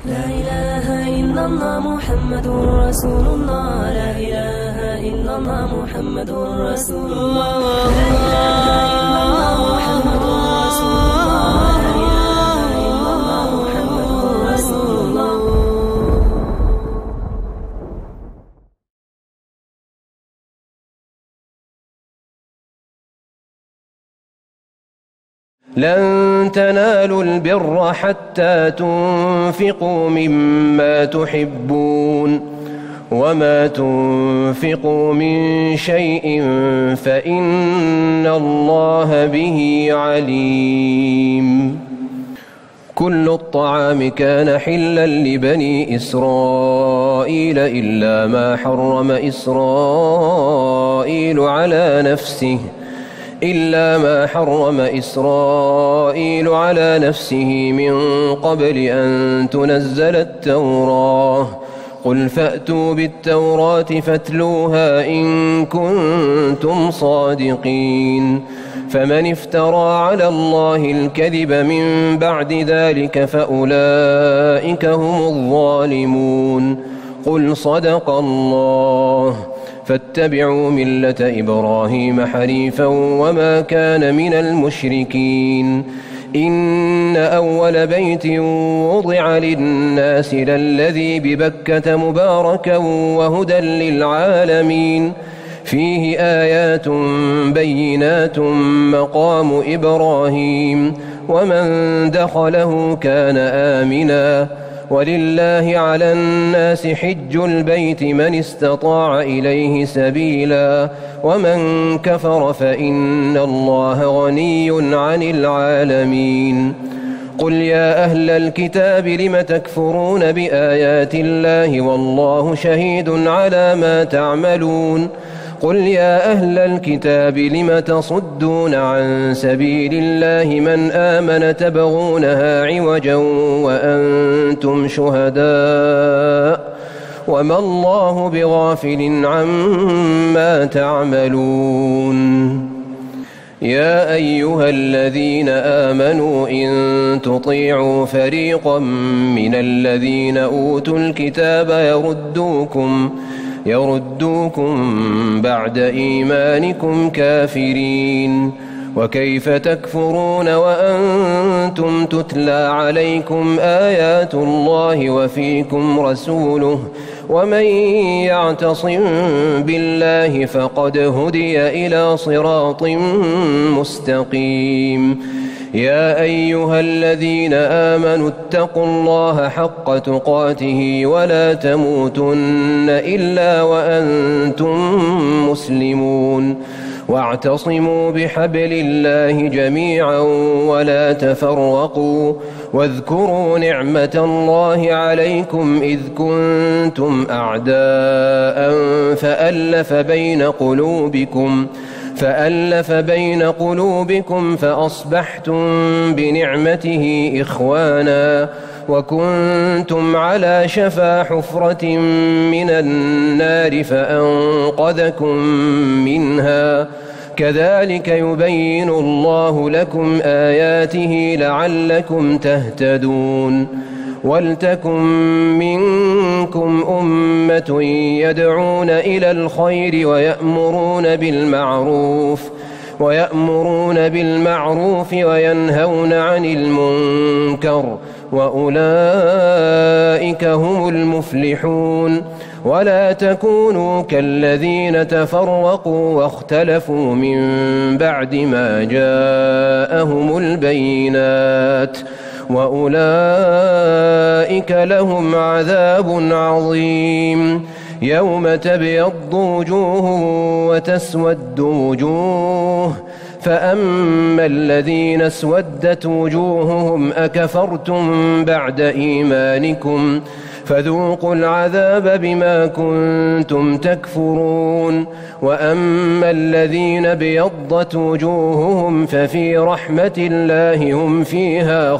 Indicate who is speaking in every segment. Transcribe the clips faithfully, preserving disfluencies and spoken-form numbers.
Speaker 1: لا إله إلا الله محمد رسول الله. لا إله إلا الله محمد رسول الله. لا إله إلا الله محمد رسول الله. لا إله إلا الله محمد رسول الله.
Speaker 2: لن تنالوا البر حتى تنفقوا مما تحبون وما تنفقوا من شيء فإن الله به عليم. كل الطعام كان حلا لبني إسرائيل إلا ما حرم إسرائيل على نفسه إلا ما حرم إسرائيل على نفسه من قبل أن تنزل التوراة. قل فأتوا بالتوراة فاتلوها إن كنتم صادقين. فمن افترى على الله الكذب من بعد ذلك فأولئك هم الظالمون. قل صدق الله. فاتبعوا ملة إبراهيم حنيفا وما كان من المشركين. إن أول بيت وضع للناس للذي ببكة مباركا وهدى للعالمين. فيه آيات بينات مقام إبراهيم ومن دخله كان آمنا. ولله على الناس حج البيت من استطاع إليه سبيلا ومن كفر فإن الله غني عن العالمين. قل يا أهل الكتاب لم تكفرون بآيات الله والله شهيد على ما تعملون. قل يا أهل الكتاب لم تصدون عن سبيل الله من آمن تبغونها عوجا وأنتم شهداء وما الله بغافل عما تعملون. يا أيها الذين آمنوا إن تطيعوا فريقا من الذين أوتوا الكتاب يردوكم يردوكم بعد إيمانكم كافرين. وكيف تكفرون وأنتم تتلى عليكم آيات الله وفيكم رسوله ومن يعتصم بالله فقد هدي إلى صراط مستقيم. يا أيها الذين آمنوا اتقوا الله حق تقاته ولا تموتن إلا وأنتم مسلمون. واعتصموا بحبل الله جميعا ولا تفرقوا. واذكروا نعمة الله عليكم إذ كنتم أعداء فألف بين قلوبكم فألف بين قلوبكم فأصبحتم بنعمته إخوانا وكنتم على شفا حفرة من النار فأنقذكم منها. كذلك يبين الله لكم آياته لعلكم تهتدون. ولتكن منكم أمة يدعون إلى الخير ويأمرون بالمعروف ويأمرون بالمعروف وينهون عن المنكر وأولئك هم المفلحون. ولا تكونوا كالذين تفرقوا واختلفوا من بعد ما جاءهم البينات وأولئك لهم عذاب عظيم. يوم تبيض وجوه وتسود وجوه فأما الذين اسودت وجوههم أكفرتم بعد إيمانكم فذوقوا العذاب بما كنتم تكفرون. وأما الذين ابيضت وجوههم ففي رحمة الله هم فيها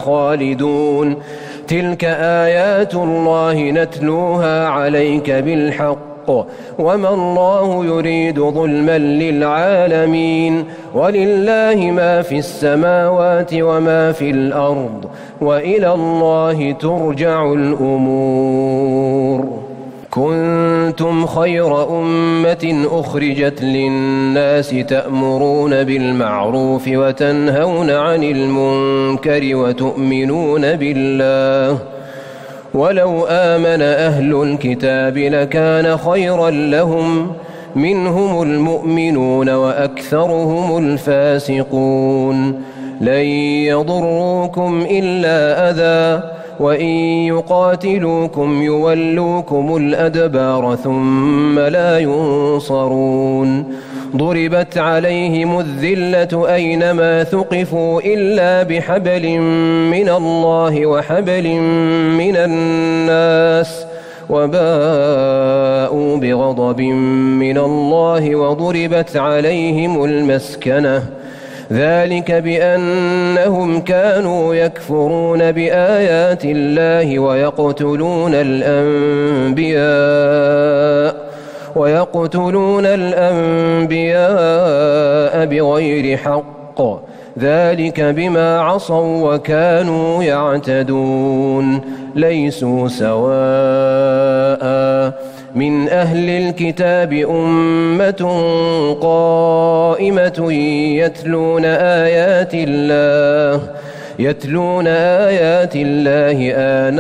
Speaker 2: خالدون. تلك آيات الله نتلوها عليك بالحق وما الله يريد ظلما للعالمين ولله ما في السماوات وما في الأرض وإلى الله ترجع الأمور. كنتم خير أمة أخرجت للناس تأمرون بالمعروف وتنهون عن المنكر وتؤمنون بالله ولو آمن أهل الكتاب لكان خيرا لهم منهم المؤمنون وأكثرهم الفاسقون. لن يضروكم إلا أذى وإن يقاتلوكم يولوكم الأدبار ثم لا ينصرون. ضربت عليهم الذلة أينما ثقفوا إلا بحبل من الله وحبل من الناس وباءوا بغضب من الله وضربت عليهم المسكنة ذلك بأنهم كانوا يكفرون بآيات الله ويقتلون الأنبياء ويقتلون الأنبياء بغير حق ذلك بما عصوا وكانوا يعتدون. ليسوا سواء من أهل الكتاب أمة قائمة يتلون آيات الله يتلون آيات الله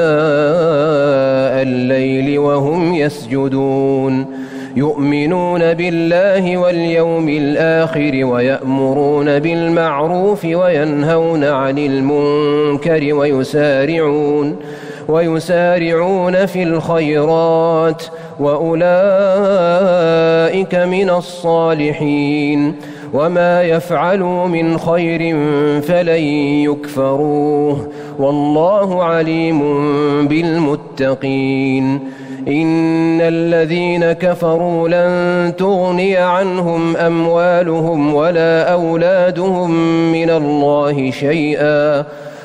Speaker 2: آناء الليل وهم يسجدون يؤمنون بالله واليوم الآخر ويأمرون بالمعروف وينهون عن المنكر ويسارعون ويسارعون في الخيرات وأولئك من الصالحين وما يفعلوا من خير فلن يكفروه والله عليم بالمتقين. إن الذين كفروا لن تغني عنهم أموالهم ولا أولادهم من الله شيئا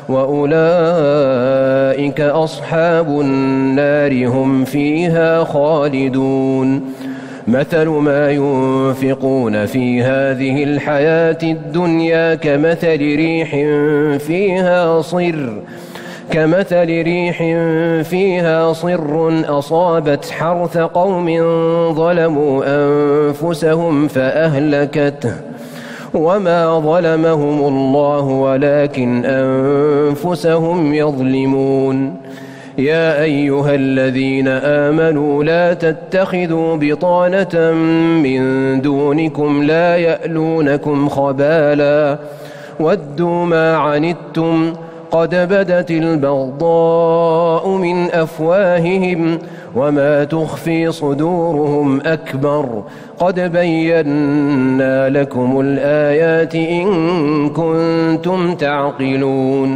Speaker 2: وأولئك أصحاب النار هم فيها خالدون. مثل ما ينفقون في هذه الحياة الدنيا كمثل ريح فيها صر كمثل ريح فيها صر أصابت حرث قوم ظلموا أنفسهم فأهلكته وما ظلمهم الله ولكن أنفسهم يظلمون. يا أيها الذين آمنوا لا تتخذوا بطانة من دونكم لا يألونكم خبالا ودوا ما عنتم قد بدت البغضاء من أفواههم وما تخفي صدورهم أكبر قد بينا لكم الآيات إن كنتم تعقلون.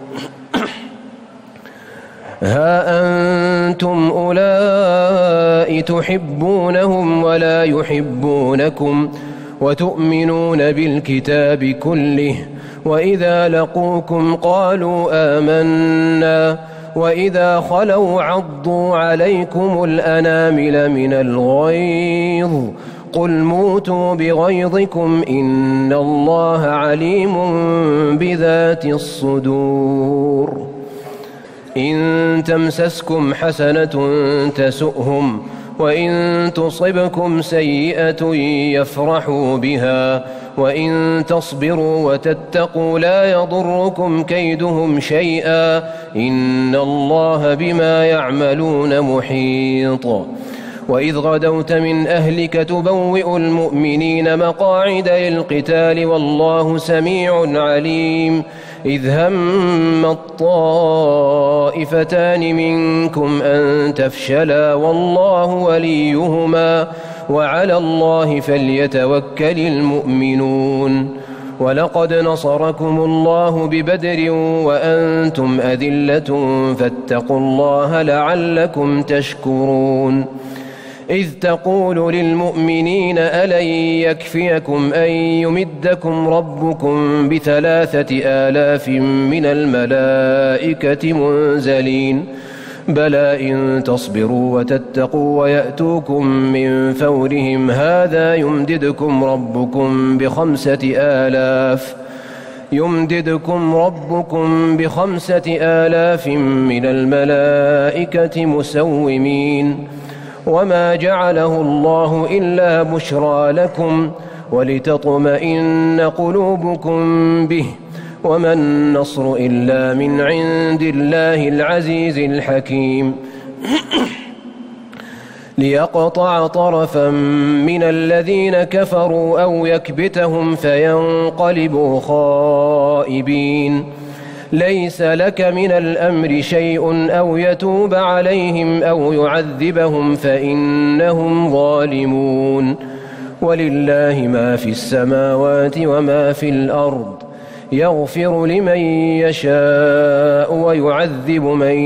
Speaker 2: ها أنتم أولئك تحبونهم ولا يحبونكم وتؤمنون بالكتاب كله وإذا لقوكم قالوا آمنا وإذا خلوا عضوا عليكم الأنامل من الغيظ قل موتوا بغيظكم إن الله عليم بذات الصدور. إن تمسسكم حسنة تسؤهم وإن تصبكم سيئة يفرحوا بها وإن تصبروا وتتقوا لا يضركم كيدهم شيئا إن الله بما يعملون محيط. وإذ غدوت من أهلك تبوئ المؤمنين مقاعد للقتال والله سميع عليم. إذ هم الطائفتان منكم أن تفشلا والله وليهما وعلى الله فليتوكل المؤمنون. ولقد نصركم الله ببدر وأنتم أذلة فاتقوا الله لعلكم تشكرون. إذ تقول للمؤمنين ألن يكفيكم أن يمدكم ربكم بثلاثة آلاف من الملائكة منزلين بلى إن تصبروا وتتقوا ويأتوكم من فورهم هذا يمددكم ربكم بخمسة آلاف يمددكم ربكم بخمسة آلاف من الملائكة مسومين وما جعله الله إلا بشرى لكم ولتطمئن قلوبكم به وما النصر إلا من عند الله العزيز الحكيم ليقطع طرفا من الذين كفروا أو يكبتهم فينقلبوا خائبين ليس لك من الأمر شيء أو يتوب عليهم أو يعذبهم فإنهم ظالمون ولله ما في السماوات وما في الأرض يغفر لمن يشاء ويعذب من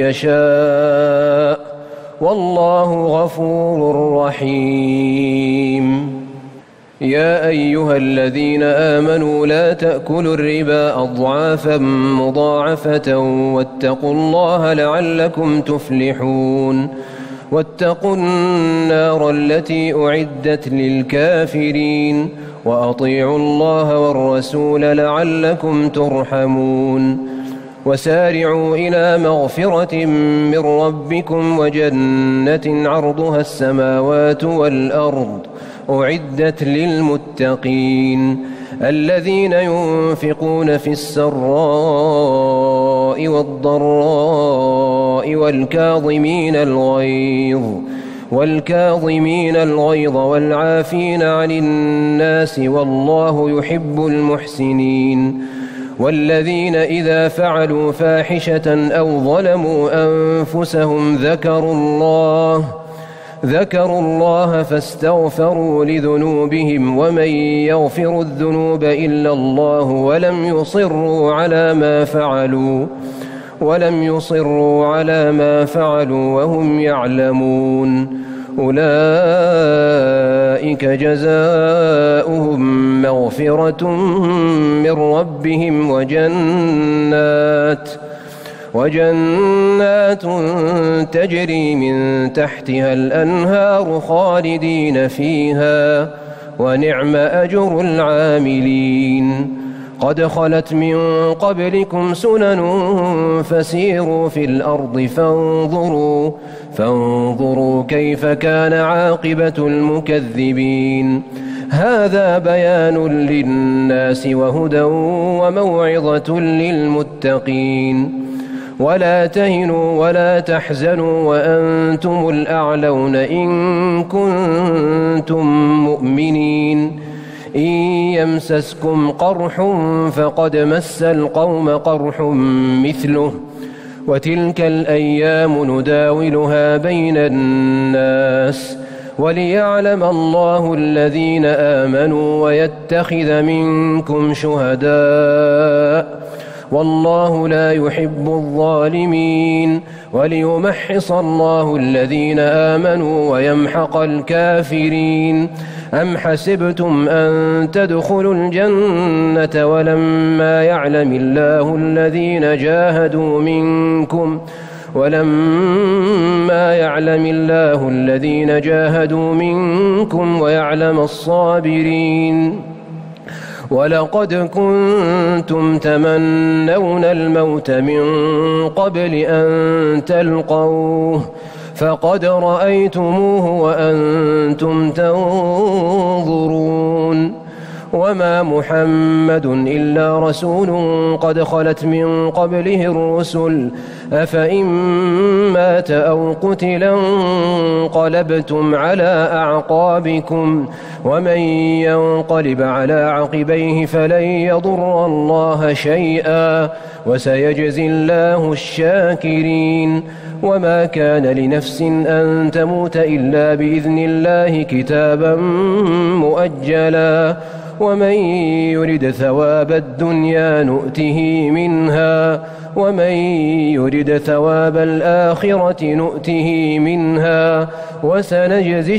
Speaker 2: يشاء والله غفور رحيم يا أيها الذين آمنوا لا تأكلوا الربا أضعافا مضاعفة واتقوا الله لعلكم تفلحون واتقوا النار التي أعدت للكافرين وأطيعوا الله والرسول لعلكم ترحمون وسارعوا إلى مغفرة من ربكم وجنة عرضها السماوات والأرض أعدت للمتقين الذين ينفقون في السراء والضراء والكاظمين الغيظ والكاظمين الغيظ والعافين عن الناس والله يحب المحسنين والذين إذا فعلوا فاحشة أو ظلموا أنفسهم ذكروا الله ذكروا الله فاستغفروا لذنوبهم ومن يغفر الذنوب إلا الله ولم يصروا على ما فعلوا ولم يصروا على ما فعلوا وهم يعلمون أولئك جزاؤهم مغفرة من ربهم وجنات وجنات تجري من تحتها الأنهار خالدين فيها ونعم أجر العاملين قد خلت من قبلكم سنن فسيروا في الأرض فانظروا فانظروا كيف كان عاقبة المكذبين هذا بيان للناس وهدى وموعظة للمتقين ولا تهنوا ولا تحزنوا وأنتم الأعلون إن كنتم مؤمنين إن يمسسكم قرح فقد مس القوم قرح مثله وتلك الأيام نداولها بين الناس وليعلم الله الذين آمنوا ويتخذ منكم شهداء والله لا يحب الظالمين وليمحص الله الذين آمنوا ويمحق الكافرين أم حسبتم أن تدخلوا الجنة ولما يعلم الله الذين جاهدوا منكم ولما يعلم الله الذين جاهدوا منكم ويعلم الصابرين ولقد كنتم تمنون الموت من قبل أن تلقوه فقد رأيتموه وأنتم تنظرون وما محمد إلا رسول قد خلت من قبله الرسل أفإن مات أو قتلا انقلبتم على أعقابكم ومن ينقلب على عقبيه فلن يضر الله شيئا وسيجزي الله الشاكرين وما كان لنفس أن تموت إلا بإذن الله كتابا مؤجلا ومن يرد ثواب الدنيا نؤته منها ومن يرد ثواب الآخرة نؤته منها وسنجزي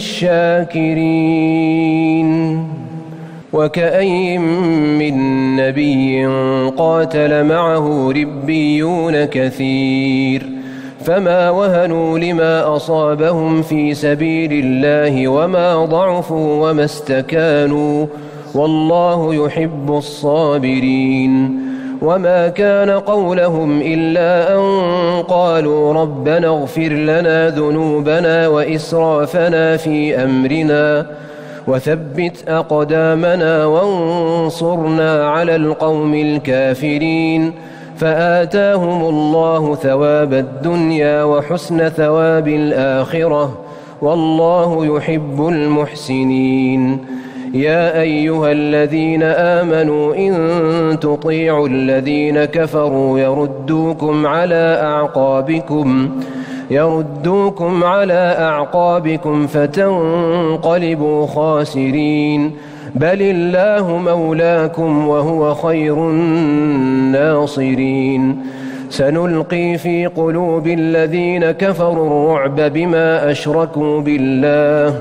Speaker 2: الشاكرين وكأي من نبي قاتل معه ربيون كثير فما وهنوا لما أصابهم في سبيل الله وما ضعفوا وما استكانوا والله يحب الصابرين وما كان قولهم إلا أن قالوا ربنا اغفر لنا ذنوبنا وإسرافنا في أمرنا وثبت أقدامنا وانصرنا على القوم الكافرين فآتاهم الله ثواب الدنيا وحسن ثواب الآخرة والله يحب المحسنين يا أيها الذين آمنوا إن تطيعوا الذين كفروا يردوكم على أعقابكم يردوكم على أعقابكم فتنقلبوا خاسرين بل الله مولاكم وهو خير الناصرين سنلقي في قلوب الذين كفروا الرعب بما أشركوا بالله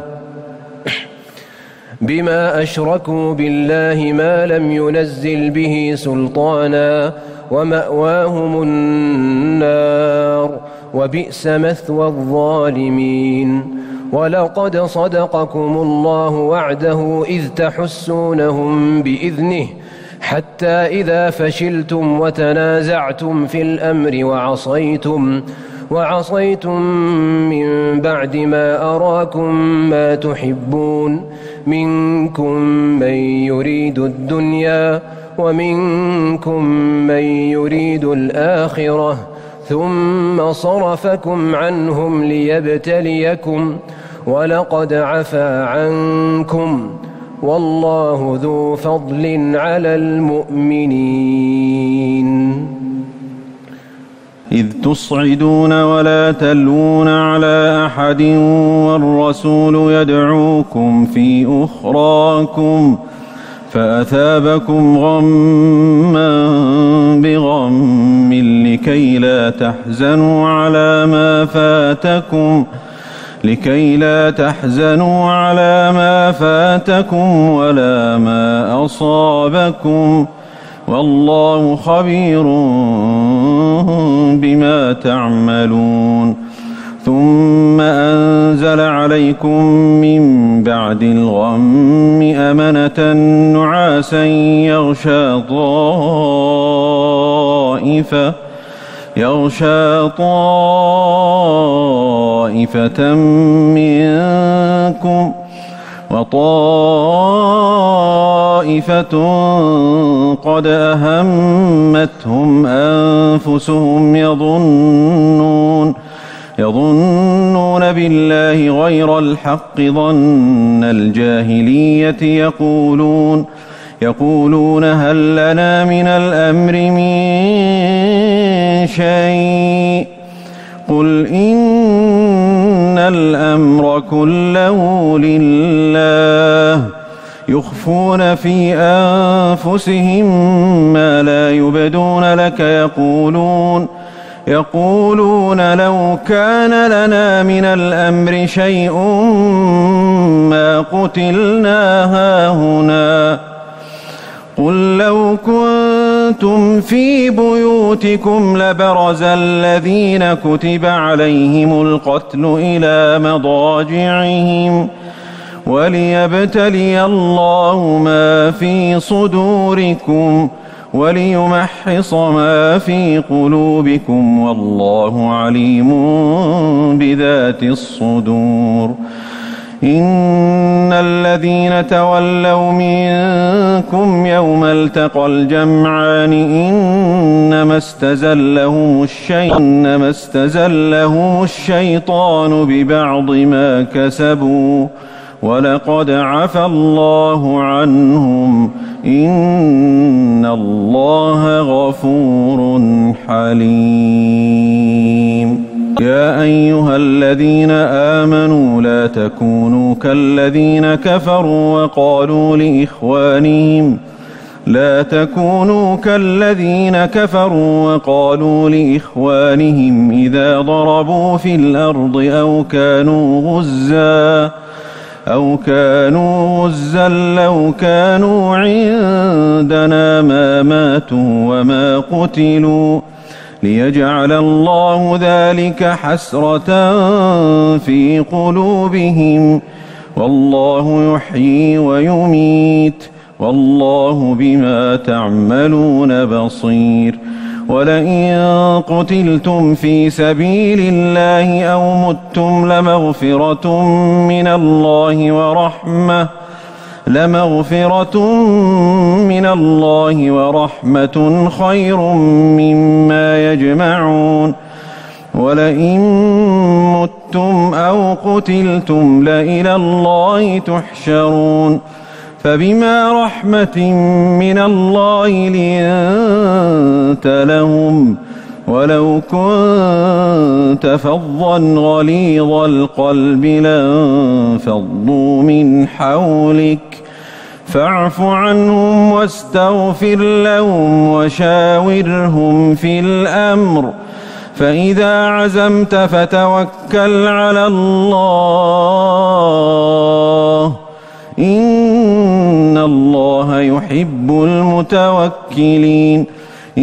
Speaker 2: بما أشركوا بالله ما لم ينزل به سلطانا ومأواهم النار وبئس مثوى الظالمين ولقد صدقكم الله وعده إذ تحسونهم بإذنه حتى إذا فشلتم وتنازعتم في الأمر وعصيتم وعصيتم من بعد ما أراكم ما تحبون منكم من يريد الدنيا ومنكم من يريد الآخرة ثم صرفكم عنهم ليبتليكم ولقد عفا عنكم والله ذو فضل على المؤمنين
Speaker 3: إذ تصعدون ولا تلون على أحد والرسول يدعوكم في أخراكم فأثابكم غما بغم لكي لا تحزنوا على ما فاتكم لكي لا تحزنوا على ما فاتكم ولا ما أصابكم والله خبير بما تعملون ثم أنزل عليكم من بعد الغم أمنة نعاسا يغشى طائفة يغشى طائفة منكم وطائفة قد أهمتهم أنفسهم يظنون يظنون بالله غير الحق ظن الجاهلية يقولون يقولون هل لنا من الأمر من شيء قل إن الأمر كله لله يخفون في أنفسهم ما لا يبدون لك يقولون يقولون لو كان لنا من الأمر شيء ما قتلنا هاهنا قل لو كنتم في بيوتكم لبرز الذين كتب عليهم القتل إلى مضاجعهم وليبتلي الله ما في صدوركم وليمحص ما في قلوبكم والله عليم بذات الصدور إن الذين تولوا منكم يوم التقى الجمعان إنما استزلهم الشيطان إنما استزلهم الشيطان ببعض ما كسبوا ولقد عفا الله عنهم إن الله غفور حليم يا أيها الذين آمنوا لا تكونوا كالذين كفروا وقالوا لإخوانهم لا تكونوا كالذين كفروا وقالوا لإخوانهم إذا ضربوا في الأرض أو كانوا غزا أو كانوا غزا لو كانوا عندنا ما ماتوا وما قتلوا ليجعل الله ذلك حسرة في قلوبهم، والله يحيي ويميت، والله بما تعملون بصير. ولئن قتلتم في سبيل الله أو متم لمغفرة من الله ورحمة لمغفرة من الله ورحمة خير مما يجمعون. ولئن متم أو قتلتم لإلى الله تحشرون. فبما رحمة من الله لنت لهم، ولو كنت فظا غليظ القلب لانفضوا من حولك، فاعف عنهم واستغفر لهم وشاورهم في الأمر، فإذا عزمت فتوكل على الله، إن الله يحب المتوكلين. إن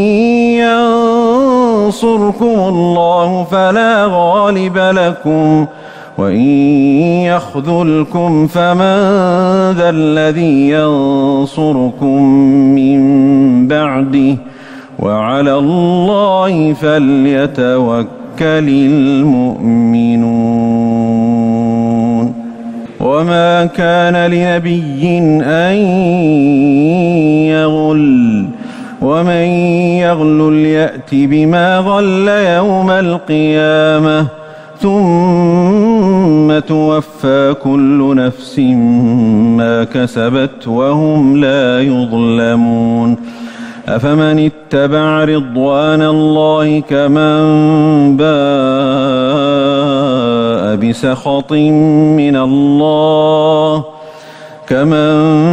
Speaker 3: ينصركم الله فلا غالب لكم، وإن يخذلكم فمن ذا الذي ينصركم من بعده، وعلى الله فليتوكل المؤمنون. وما كان لنبي أن يغل، ومن يغل يأت بما غل يوم القيامة، ثم توفى كل نفس ما كسبت وهم لا يظلمون. أفمن اتبع رضوان الله كمن باء بسخط من الله كمن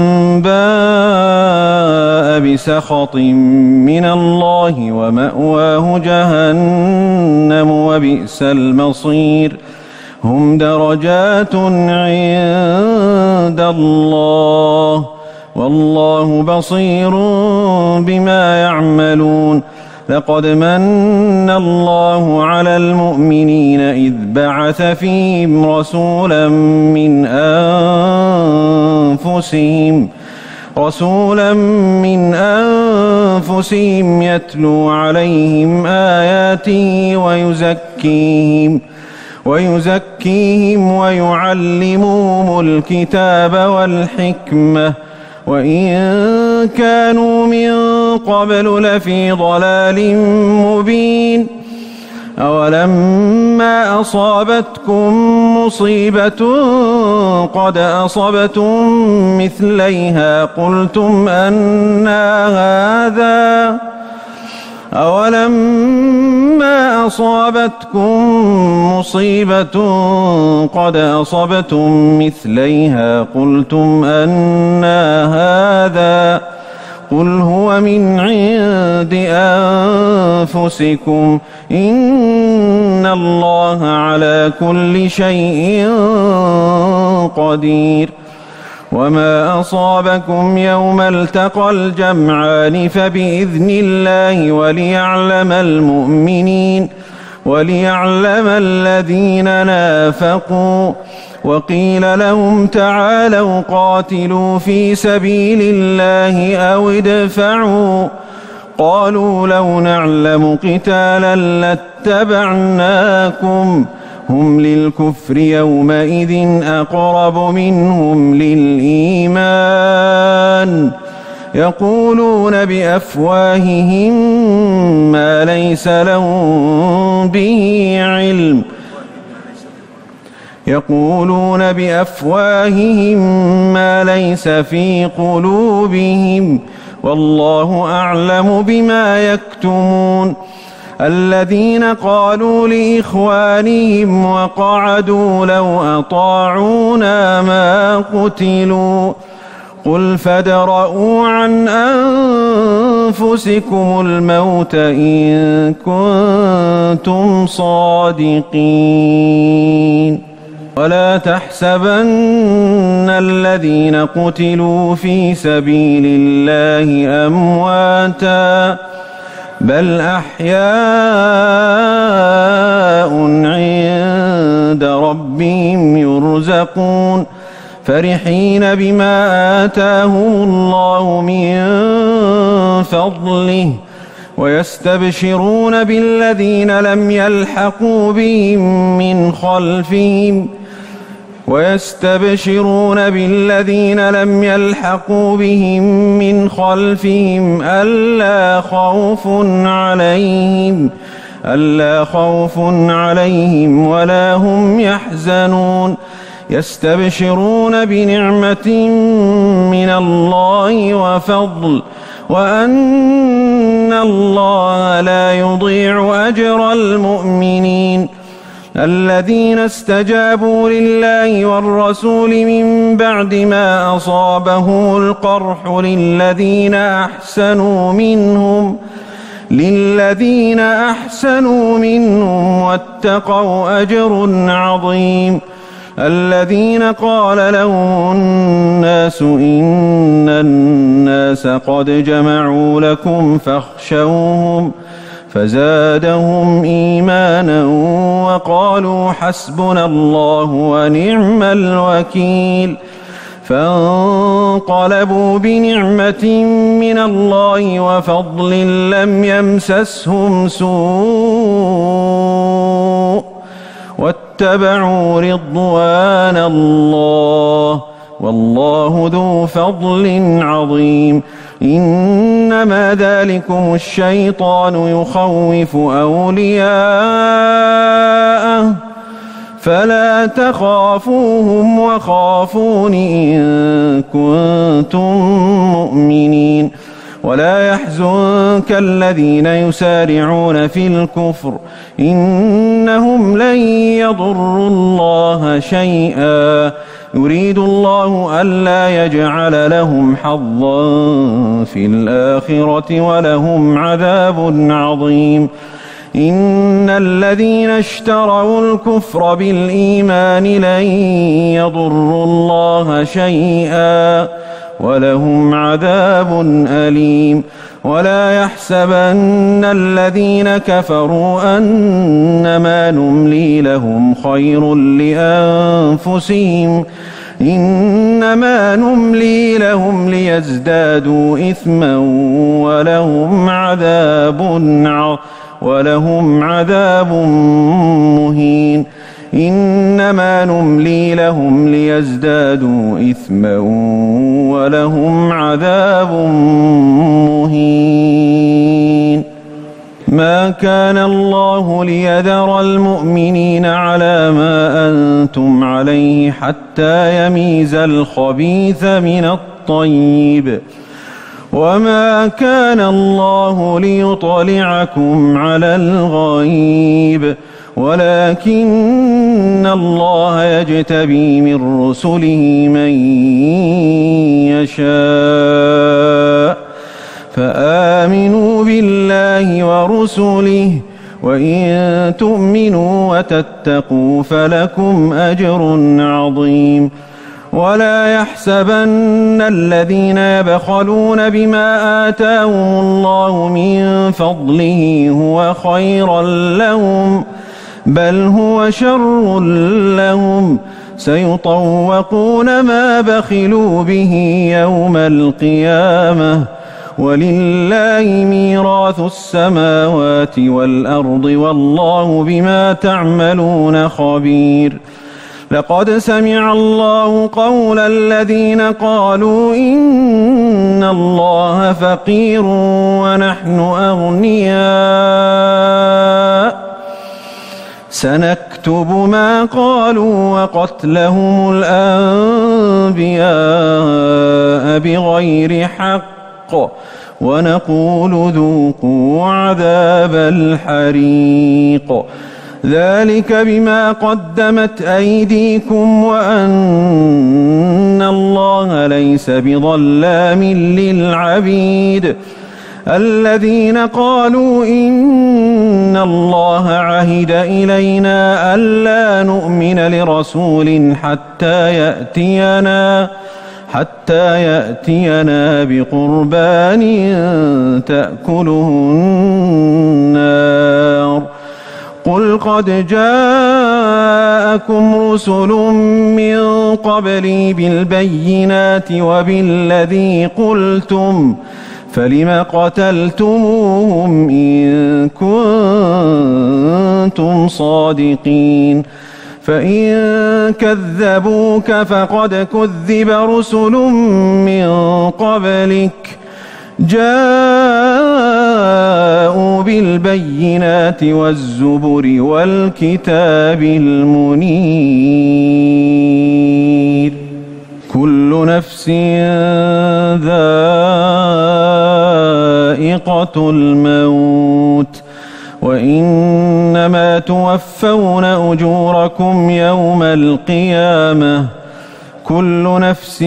Speaker 3: باء بسخط من الله ومأواه جهنم وبئس المصير. هم درجات عند الله، والله بصير بما يعملون. لقد من الله على المؤمنين إذ بعث فيهم رسولا من أنفسهم رسولا من أنفسهم يتلو عليهم آياته ويزكيهم ويزكيهم ويعلمهم الكتاب والحكمة، وإن كانوا من قبل لفي ضلال مبين. أولما أصابتكم مصيبة قد أصبتم مثليها قلتم أنى هذا أولما أصابتكم مصيبة قد أصبتم مثليها قلتم أنى هذا قل هو من عند أنفسكم إن الله على كل شيء قدير. وما أصابكم يوم التقى الجمعان فبإذن الله وليعلم المؤمنين وليعلم الذين نافقوا. وقيل لهم تعالوا قاتلوا في سبيل الله أو ادفعوا قالوا لو نعلم قتالا لاتبعناكم هم للكفر يومئذ أقرب منهم للإيمان يقولون بأفواههم ما ليس لهم به علم يقولون بأفواههم ما ليس في قلوبهم والله أعلم بما يكتمون. الذين قالوا لإخوانهم وقعدوا لو أطاعونا ما قتلوا قل فادرءوا عن أنفسكم الموت إن كنتم صادقين. ولا تحسبن الذين قتلوا في سبيل الله أمواتا بل أحياء عند ربهم يرزقون فرحين بما آتاهم الله من فضله ويستبشرون بالذين لم يلحقوا بهم من خلفهم ويستبشرون بالذين لم يلحقوا بهم من خلفهم ألا خوف عليهم ألا خوف عليهم ولا هم يحزنون يستبشرون بنعمة من الله وفضل وأن الله لا يضيع أجر المؤمنين الذين استجابوا لله والرسول من بعد ما أصابهم القرح للذين أحسنوا منهم للذين أحسنوا منهم واتقوا أجر عظيم الذين قال لهم الناس إن الناس قد جمعوا لكم فاخشوهم فزادهم إيمانا وقالوا حسبنا الله ونعم الوكيل فانقلبوا بنعمة من الله وفضل لم يمسسهم سوء واتبعوا رضوان الله والله ذو فضل عظيم إنما ذلكم الشيطان يخوف أولياءه فلا تخافوهم وخافون إن كنتم مؤمنين ولا يحزنك الذين يسارعون في الكفر إنهم لن يضروا الله شيئا يريد الله ألا يجعل لهم حظا في الآخرة ولهم عذاب عظيم إن الذين اشتروا الكفر بالإيمان لن يضروا الله شيئا ولهم عذاب أليم ولا يحسبن الذين كفروا أنما نملي لهم خير لأنفسهم إنما نملي لهم ليزدادوا إثما ولهم عذاب ولهم عذاب مهين إنما نملي لهم ليزدادوا إثما ولهم عذاب مهين ما كان الله ليذر المؤمنين على ما أنتم عليه حتى يميز الخبيث من الطيب وما كان الله ليطلعكم على الغيب ولكن الله يجتبي من رسله من يشاء فآمنوا بالله ورسله وإن تؤمنوا وتتقوا فلكم أجر عظيم ولا يحسبن الذين يبخلون بما آتاهم الله من فضله هو خيرا لهم بل هو شر لهم سيطوقون ما بخلوا به يوم القيامة ولله ميراث السماوات والأرض والله بما تعملون خبير لقد سمع الله قول الذين قالوا إن الله فقير ونحن أغنياء سنكتب ما قالوا وقتلهم الأنبياء بغير حق ونقول ذوقوا عذاب الحريق ذلك بما قدمت أيديكم وأن الله ليس بظلام للعبيد الذين قالوا إن الله عهد إلينا ألا نؤمن لرسول حتى يأتينا حتى يأتينا بقربان تأكله النار قل قد جاءكم رسل من قبلي بالبينات وبالذي قلتم فلم قتلتموهم إن كنتم صادقين فإن كذبوك فقد كذب رسل من قبلك جاءوا بالبينات والزبر والكتاب المنير كل نفس ذائقة الموت وإنما توفون أجوركم يوم القيامة كل نفس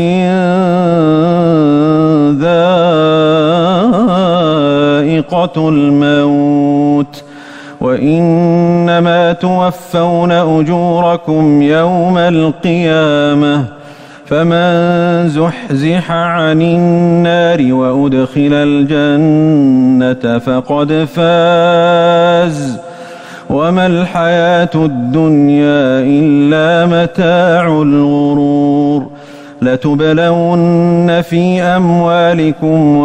Speaker 3: ذائقة الموت وإنما توفون أجوركم يوم القيامة فمن زحزح عن النار وأدخل الجنة فقد فاز وما الحياة الدنيا إلا متاع الغرور لتبلون في أموالكم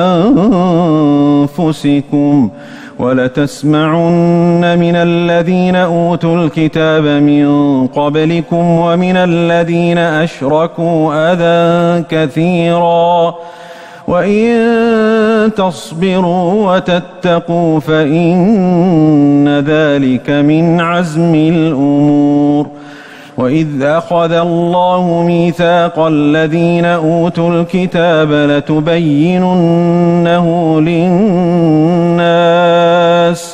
Speaker 3: وأنفسكم ولتسمعن من الذين أوتوا الكتاب من قبلكم ومن الذين أشركوا أذى كثيرا وإن تصبروا وتتقوا فإن ذلك من عزم الأمور وإذ أخذ الله ميثاق الذين أوتوا الكتاب لتبيننه للناس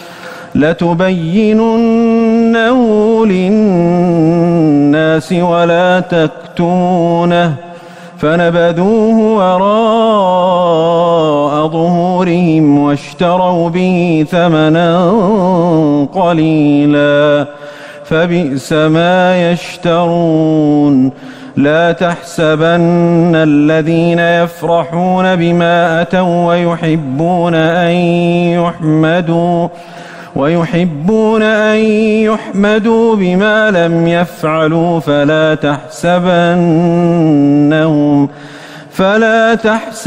Speaker 3: لتبيننه للناس ولا تكتمونه فنبذوه وراء ظهورهم واشتروا به ثمنا قليلا فبئس ما يشترون لا تحسبن الذين يفرحون بما أتوا ويحبون أن يحمدوا ويحبون أن يحمدوا بما لم يفعلوا فلا تحسبنهم فلا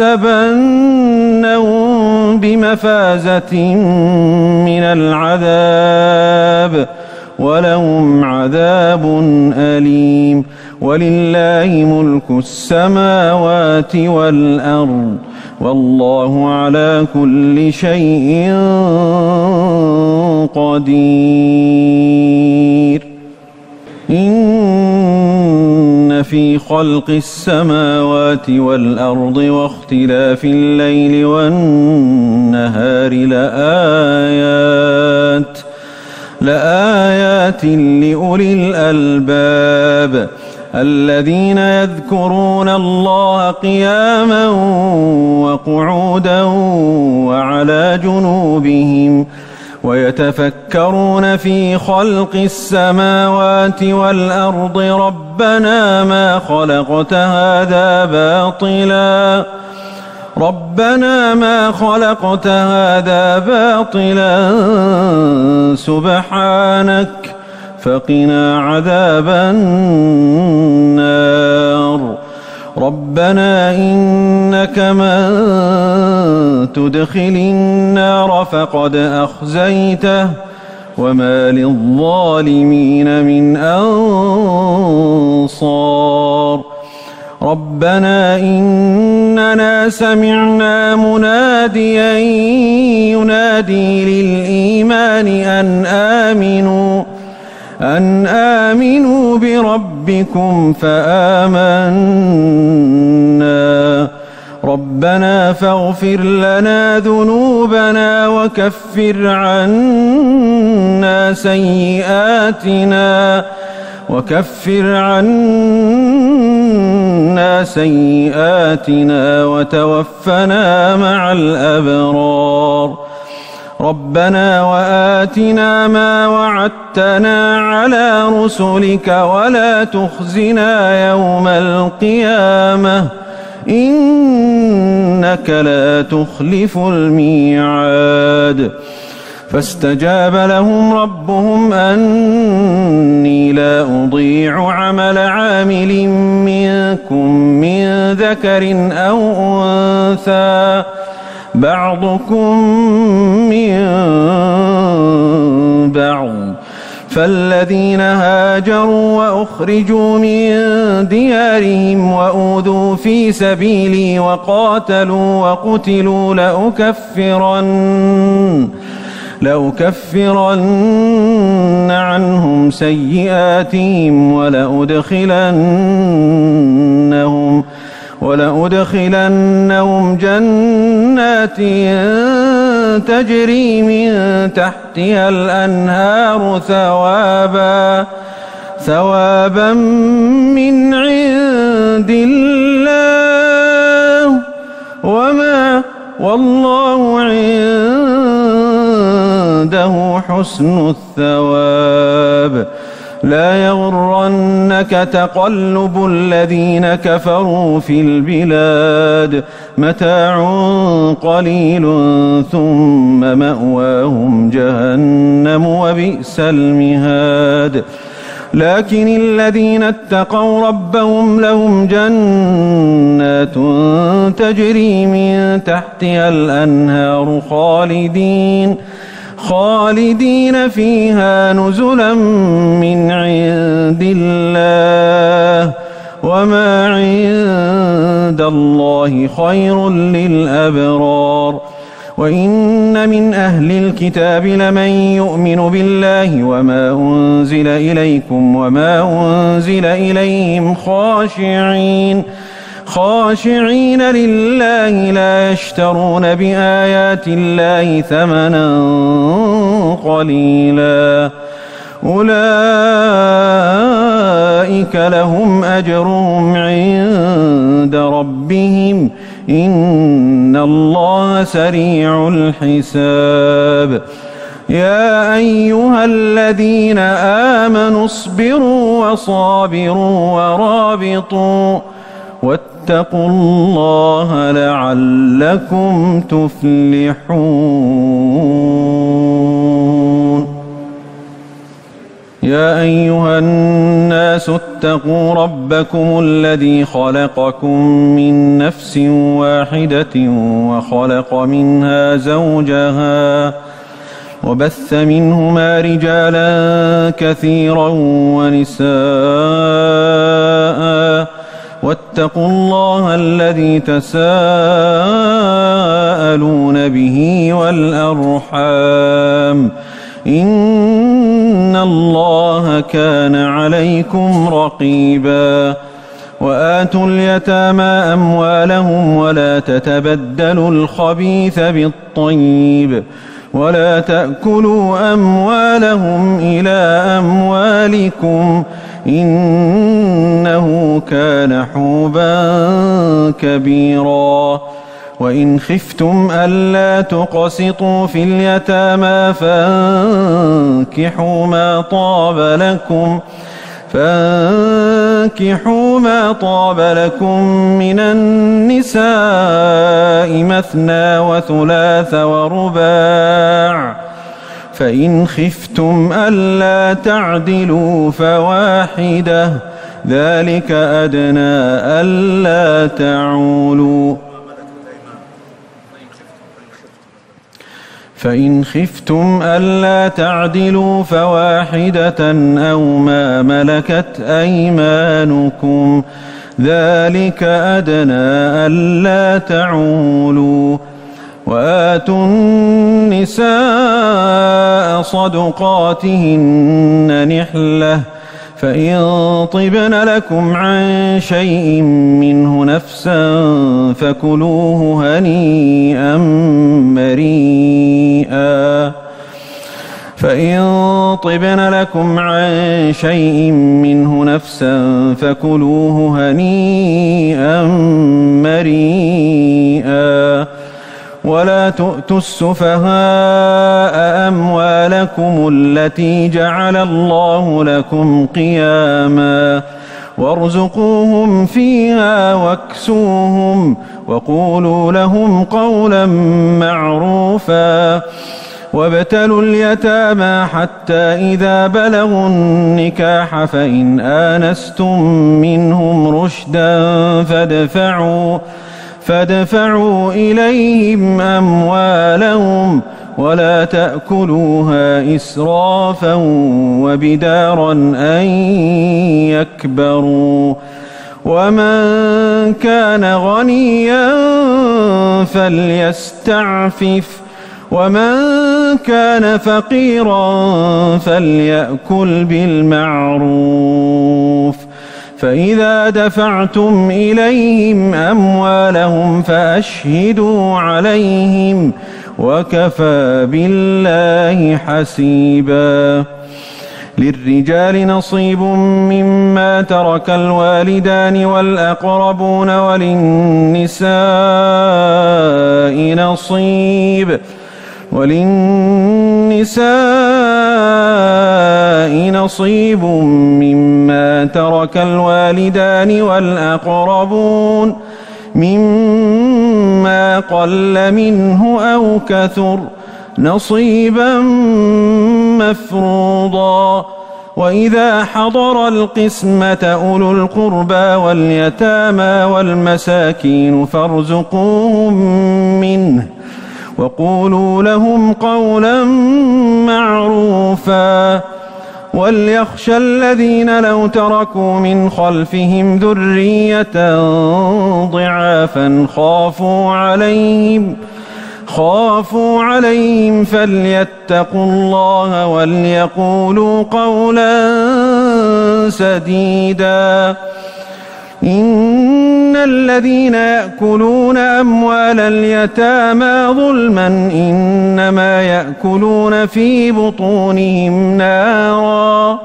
Speaker 3: تحسبنهم بمفازة من العذاب ولهم عذاب أليم ولله ملك السماوات والأرض والله على كل شيء قدير إن في خلق السماوات والأرض واختلاف الليل والنهار لآيات لآيات لأولي الألباب الذين يذكرون الله قياما وقعودا وعلى جنوبهم ويتفكرون في خلق السماوات والأرض ربنا ما خلقت هذا باطلا ربنا ما خلقت هذا باطلا سبحانك فقنا عذاب النار ربنا إنك من تدخل النار فقد أخزيته وما للظالمين من أنصار ربنا إننا سمعنا مناديا ينادي للإيمان أن آمنوا أن آمنوا بربكم فآمنا ربنا فاغفر لنا ذنوبنا وكفر عنا سيئاتنا وكفر عنا سيئاتنا وتوفنا مع الأبرار ربنا وآتنا ما وعدتنا على رسلك ولا تخزنا يوم القيامة إنك لا تخلف الميعاد فاستجاب لهم ربهم أني لا أضيع عمل عامل منكم من ذكر أو أنثى بعضكم من بعض فالذين هاجروا وأخرجوا من ديارهم وأوذوا في سبيلي وقاتلوا وقتلوا لأكفرن لأكفرن عنهم سيئاتهم ولأدخلنهم ولأدخلنهم جنات تجري من تحتها الأنهار ثوابا ثوابا من عند الله وما والله عنده حسن الثواب لا يغرنك تقلب الذين كفروا في البلاد متاع قليل ثم مأواهم جهنم وبئس المهاد لكن الذين اتقوا ربهم لهم جنات تجري من تحتها الأنهار خالدين خالدين فيها نزلا من عند الله وما عند الله خير للأبرار وإن من أهل الكتاب لمن يؤمن بالله وما أنزل إليكم وما أنزل إليهم خاشعين خاشعين لله لا يشترون بآيات الله ثمنا قليلا أولئك لهم أجرهم عند ربهم إن الله سريع الحساب يا أيها الذين آمنوا اصبروا وصابروا ورابطوا واتقوا الله لعلكم تفلحون يا أيها الناس اتقوا ربكم الذي خلقكم من نفس واحدة وخلق منها زوجها وبث منهما رجالا كثيرا ونساء واتقوا الله الذي تساءلون به والأرحام إن الله كان عليكم رقيبا وآتوا اليتامى أموالهم ولا تتبدلوا الخبيث بالطيب ولا تأكلوا أموالهم إلى أموالكم إنه كان حوبا كبيرا وإن خفتم ألا تقسطوا في اليتامى فانكحوا ما طاب لكم فانكحوا ما طاب لكم من النساء مثنى وثلاث ورباع فإن خفتم ألا تعدلوا فواحدة ذلك أدنى ألا تعولوا فإن خفتم ألا تعدلوا فواحدة أو ما ملكت أيمانكم ذلك أدنى ألا تعولوا وآتوا النساء صدقاتهن نحلة فإن طبن لكم عن شيء منه نفسا فكلوه هنيئا مريئا فإن طبن لكم عن شيء منه نفسا فكلوه هنيئا مريئا ولا تؤتوا السفهاء أموالكم التي جعل الله لكم قياما وارزقوهم فيها واكسوهم وقولوا لهم قولا معروفا وابتلوا اليتامى حتى إذا بلغوا النكاح فإن آنستم منهم رشدا فادفعوا فادفعوا إليهم أموالهم ولا تأكلوها إسرافا وبدارا أن يكبروا ومن كان غنيا فليستعفف ومن كان فقيرا فليأكل بالمعروف فإذا دفعتم إليهم أموالهم فأشهدوا عليهم وكفى بالله حسيبا للرجال نصيب مما ترك الوالدان والأقربون وللنساء نصيب وللنساء نصيب مما ترك الوالدان والأقربون مما قل منه أو كثر نصيبا مفروضا وإذا حضر القسمة أولو القربى واليتامى والمساكين فارزقوهم منه وقولوا لهم قولا معروفا وليخشى الذين لو تركوا من خلفهم ذرية ضعافا خافوا عليهم خافوا عليهم فليتقوا الله وليقولوا قولا سديدا إن الذين يأكلون أموال اليتامى ظلما إنما يأكلون في بطونهم نارا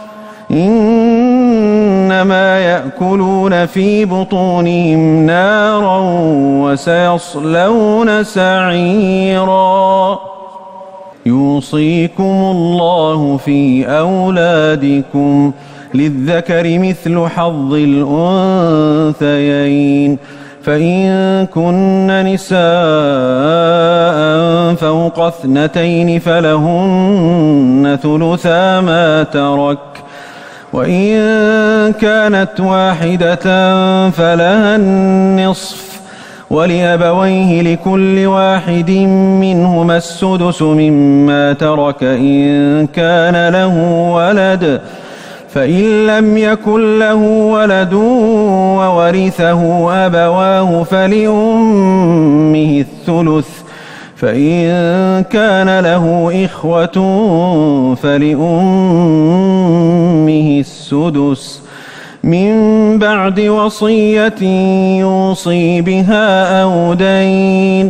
Speaker 3: إنما يأكلون في بطونهم نارا وسيصلون سعيرا يوصيكم الله في أولادكم للذكر مثل حظ الأنثيين فإن كن نساء فوق اثنتين فلهن ثلثا ما ترك وإن كانت واحدة فلها النصف ولأبويه لكل واحد منهما السدس مما ترك إن كان له ولد فإن لم يكن له ولد وورثه أبواه فلأمه الثلث فإن كان له إخوة فلأمه السدس من بعد وصية يوصي بها أو دين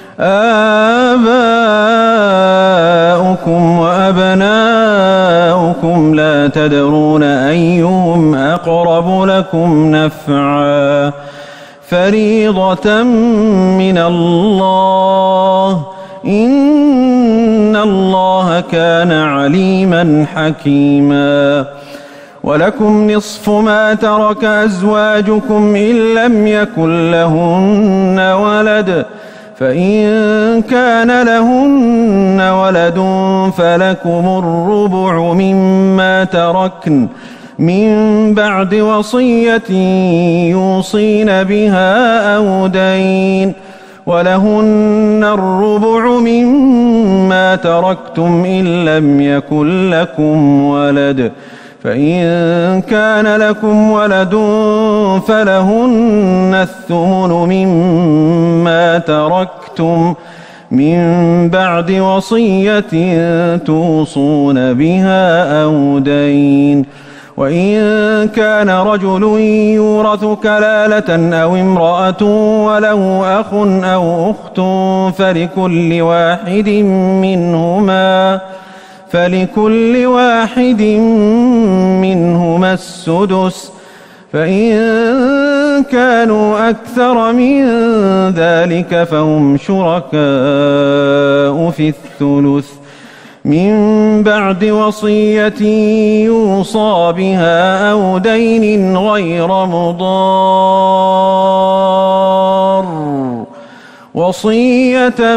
Speaker 3: آباؤكم وأبناؤكم لا تدرون أيهم أقرب لكم نفعا فريضة من الله إن الله كان عليما حكيما ولكم نصف ما ترك أزواجكم إن لم يكن لهن ولد فإن كان لهن ولد فلكم الربع مما تركن من بعد وصية يوصين بها أو دين ولهن الربع مما تركتم إن لم يكن لكم ولد فإن كان لكم ولد فلهن الثمن مما تركتم من بعد وصية توصون بها أو دين وإن كان رجل يورث كلالة أو امرأة وله أخ أو أخت فلكل واحد منهما فلكل واحد منهما السدس فإن كانوا أكثر من ذلك فهم شركاء في الثلث من بعد وصية يوصى بها أو دين غير مضار وصية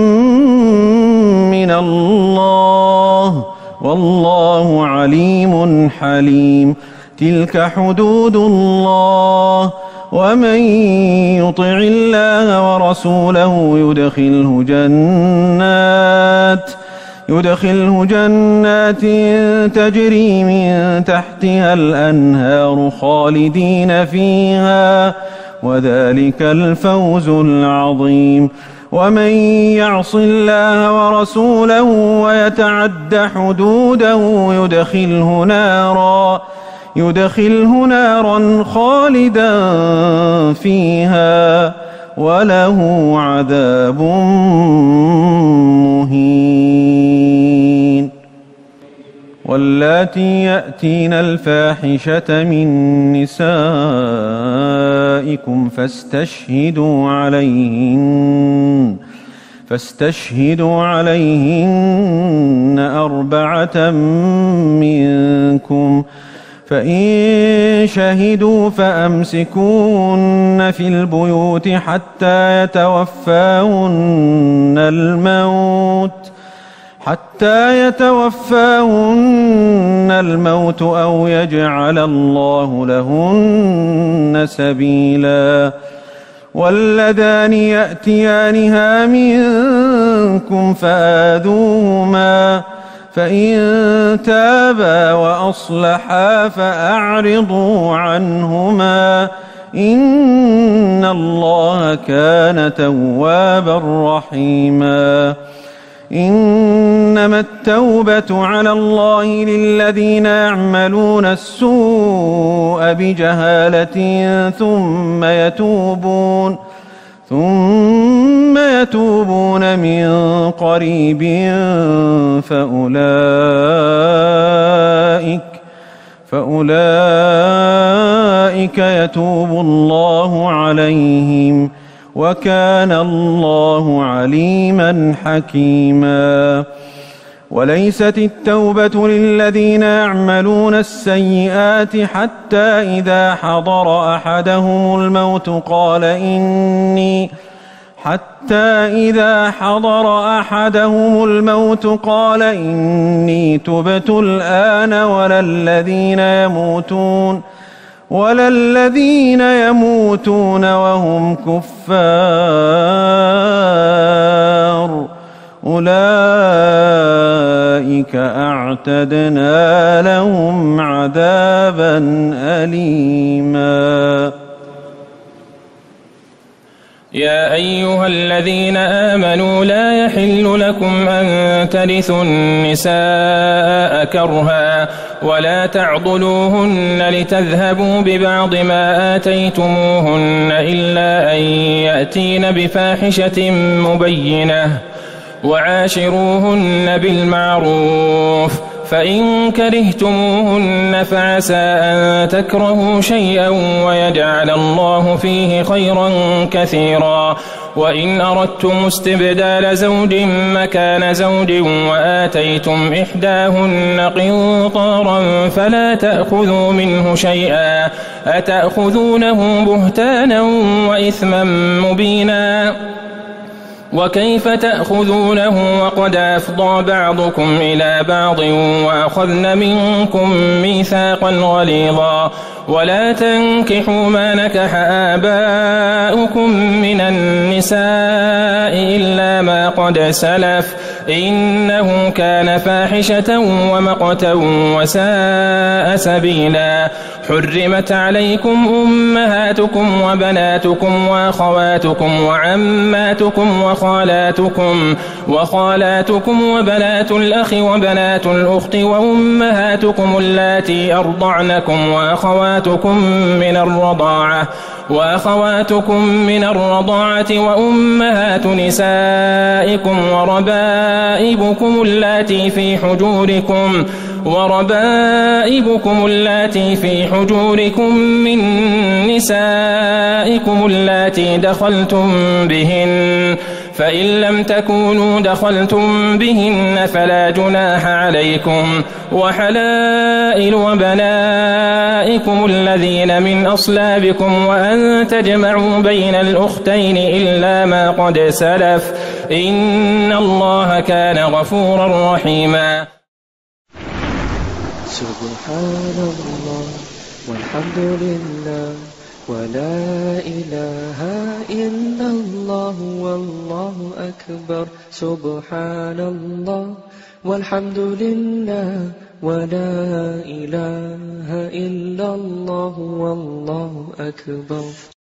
Speaker 3: من الله والله عليم حليم. تلك حدود الله ومن يطع الله ورسوله يدخله جنات يدخله جنات تجري من تحتها الأنهار خالدين فيها وذلك الفوز العظيم. ومن يعص الله ورسوله ويتعد حدوده يدخله نارا يدخله نارا خالدا فيها وله عذاب مهين. واللاتي يأتين الفاحشة من نسائكم فاستشهدوا عليهن فاستشهدوا عليهن أربعة منكم فإن شهدوا فأمسكوهن في البيوت حتى يتوفاهن الموت حتى يتوفاهن الموت أو يجعل الله لهن سبيلا. واللذان يأتيانها منكم فآذوهما فإن تابا وأصلحا فأعرضوا عنهما إن الله كان توابا رحيما. إنما التوبة على الله للذين يعملون السوء بجهالة ثم يتوبون ثم يتوبون من قريب فأولئك فأولئك يتوب الله عليهم وكان الله عليما حكيما. وليست التوبة للذين يعملون السيئات حتى إذا حضر أحدهم الموت قال إني حتى إذا حضر أحدهم الموت قال إني تبت الآن ولا الذين يموتون ولا الذين يموتون وهم كفار أولئك أعتدنا لهم عذابا أليما.
Speaker 4: يا أيها الذين آمنوا لا يحل لكم أن ترثوا النساء كرها ولا تعضلوهن لتذهبوا ببعض ما آتيتموهن إلا أن يأتين بفاحشة مبينة وعاشروهن بالمعروف فإن كرهتموهن فعسى أن تكرهوا شيئا ويجعل الله فيه خيرا كثيرا. وإن أردتم استبدال زوج مكان زوج وآتيتم إحداهن قنطارا فلا تأخذوا منه شيئا أتأخذونه بهتانا وإثما مبينا. وكيف تأخذونه وقد أفضى بعضكم إلى بعض وأخذن منكم ميثاقا غليظا. ولا تنكحوا ما نكح آباؤكم من النساء إلا ما قد سلف إنه كان فاحشة ومقتا وساء سبيلا. حرمت عليكم أمهاتكم وبناتكم وأخواتكم وعماتكم وخالاتكم وخالاتكم وبنات الأخ وبنات الأخت وأمهاتكم اللاتي أرضعنكم وأخواتكم من الرضاعة وأخواتكم من الرضاعة وأمهات نسائكم وربائبكم وربائبكم اللاتي في حجوركم وربائبكم اللاتي في حجوركم من نسائكم اللاتي دخلتم بهن فإن لم تكونوا دخلتم بهن فلا جناح عليكم وحلائل وبنائكم الذين من أصلابكم وأن تجمعوا بين الأختين إلا ما قد سلف إن الله كان غفورا رحيما.
Speaker 5: سبحان الله والحمد لله ولا إله إلا الله والله أكبر. سبحان الله والحمد لله ولا إله إلا الله والله أكبر.